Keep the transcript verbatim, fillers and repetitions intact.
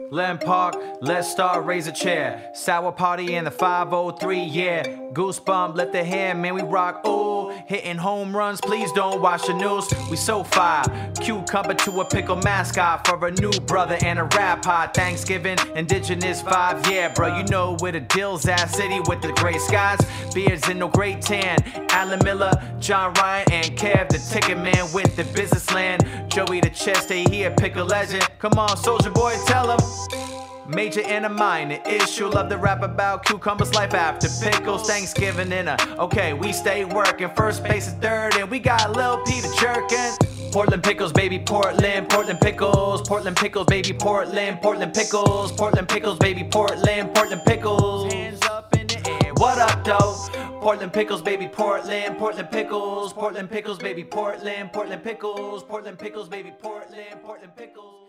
Len Park, let's start, raise a chair. Sour party in the five oh three, yeah. Goosebump, lift the hand, man, we rock, ooh. Hitting home runs, please don't watch the news. We so fire, cucumber to a pickle mascot. For a new brother and a rap hot. Thanksgiving, indigenous vibe, yeah, bro. You know where the deal's at, city with the gray skies. Beards in no great tan. Alan Miller, John Ryan, and Kev, the ticket man with the business land. Joey the chest, they here, pick a legend. Come on, soldier boy, tell him. Major and a minor issue, love to rap about cucumbers, life after pickles, Thanksgiving in a, okay, we stay working, first base is third, and we got Lil Peter jerkin'. Portland pickles, baby, Portland, Portland pickles, Portland pickles, baby, Portland, Portland pickles, Portland pickles, baby, Portland, Portland pickles. Hands up in the air, what up, though? Portland pickles, baby, Portland, Portland pickles, Portland pickles, baby, Portland, Portland pickles, Portland pickles, baby, Portland, Portland pickles.